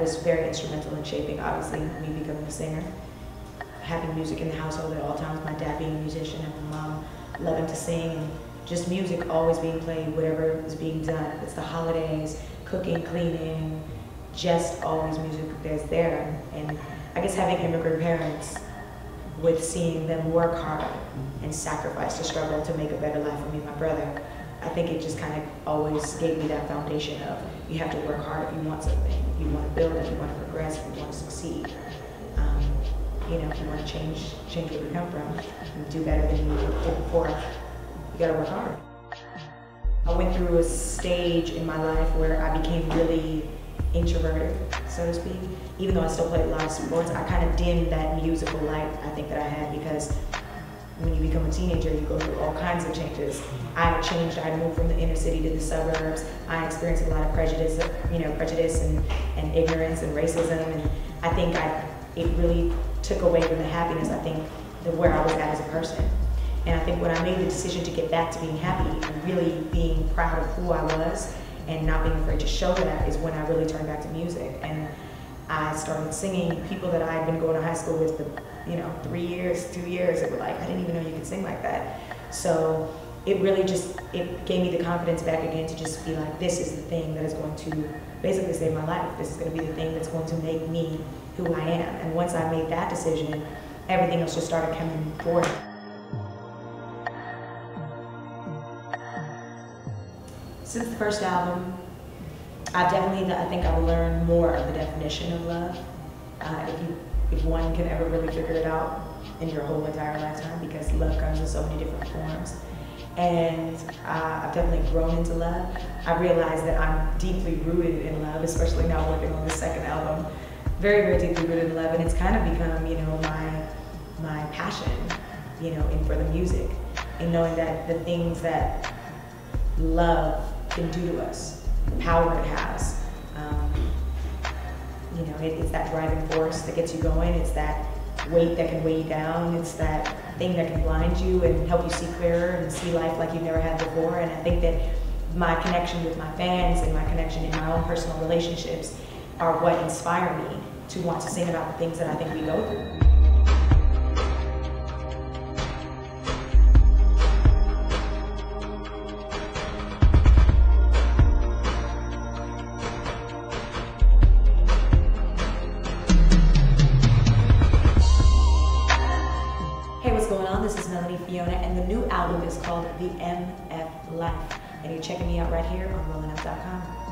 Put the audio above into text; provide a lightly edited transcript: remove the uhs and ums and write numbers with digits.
was very instrumental in shaping, obviously, me becoming a singer. Having music in the household at all times, my dad being a musician and my mom loving to sing, and just music always being played, whatever is being done. It's the holidays, cooking, cleaning, just always music that's there. And I guess having immigrant parents, with seeing them work hard and sacrifice to struggle to make a better life for me and my brother, I think it just kind of always gave me that foundation of you have to work hard if you want something, if you want to build, if you want to progress, if you want to succeed. You know, if you want to change where you come from and do better than you did before, you got to work hard. I went through a stage in my life where I became really introverted, so to speak. Even though I still played a lot of sports, I kind of dimmed that musical light I think that I had, because when you become a teenager, you go through all kinds of changes. I had changed, I had moved from the inner city to the suburbs. I experienced a lot of prejudice, prejudice and ignorance and racism, and I think it really took away from the happiness, I think, where I was at as a person. And I think when I made the decision to get back to being happy and really being proud of who I was and not being afraid to show that, is when I really turned back to music. And I started singing. People that I had been going to high school with for 3 years, 2 years, it were like, I didn't even know you could sing like that. So it really it gave me the confidence back again to just be like, this is the thing that is going to basically save my life. This is going to be the thing that's going to make me who I am. And once I made that decision, everything else just started coming forward. Since the first album, I think I will learn more of the definition of love. If one can ever really figure it out in your whole entire lifetime, because love comes in so many different forms. And I've definitely grown into love. I realized that I'm deeply rooted in love, especially now working on the second album. Very, very deeply rooted in love, and it's kind of become, my passion, for the music, and knowing that the things that love can do to us, the power it has. It's that driving force that gets you going. It's that weight that can weigh you down. It's that thing that can blind you and help you see clearer and see life like you've never had before. And I think that my connection with my fans and my connection in my own personal relationships are what inspire me to want to sing about the things that I think we go through. Hey, what's going on? This is Melanie Fiona, and the new album is called The MF Life. And you're checking me out right here on rollingup.com.